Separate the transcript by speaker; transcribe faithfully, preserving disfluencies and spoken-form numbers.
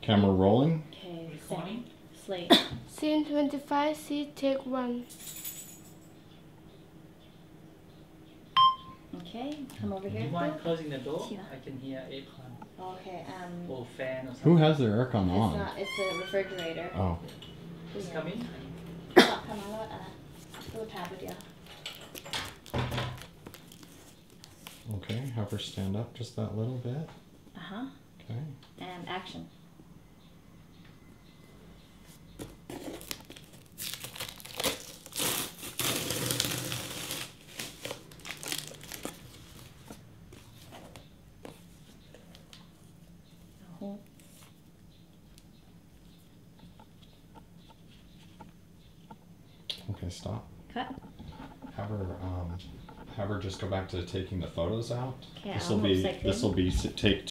Speaker 1: Camera rolling.
Speaker 2: Okay, setting. Slate.
Speaker 3: Scene twenty-five, C, take one.
Speaker 2: Okay, come over
Speaker 4: Do
Speaker 2: here.
Speaker 4: you mind closing the door?
Speaker 2: Yeah.
Speaker 4: I can hear aircon
Speaker 2: Okay, um,
Speaker 4: or fan or something.
Speaker 1: Who has their aircon
Speaker 2: it's
Speaker 1: on?
Speaker 2: not, it's a refrigerator.
Speaker 1: Oh.
Speaker 4: Just come in.
Speaker 2: เข้ามาแล้วอ่ะตู้ทาไปเดียว
Speaker 1: Okay, have her stand up just that little bit.
Speaker 2: Uh-huh.
Speaker 1: Okay.
Speaker 2: And action. Uh-huh.
Speaker 1: Okay, stop.
Speaker 2: Cut.
Speaker 1: Have her um have her just go back to taking the photos out.
Speaker 2: Okay,
Speaker 1: This will
Speaker 2: I'll
Speaker 1: be
Speaker 2: move second.
Speaker 1: this will be s- take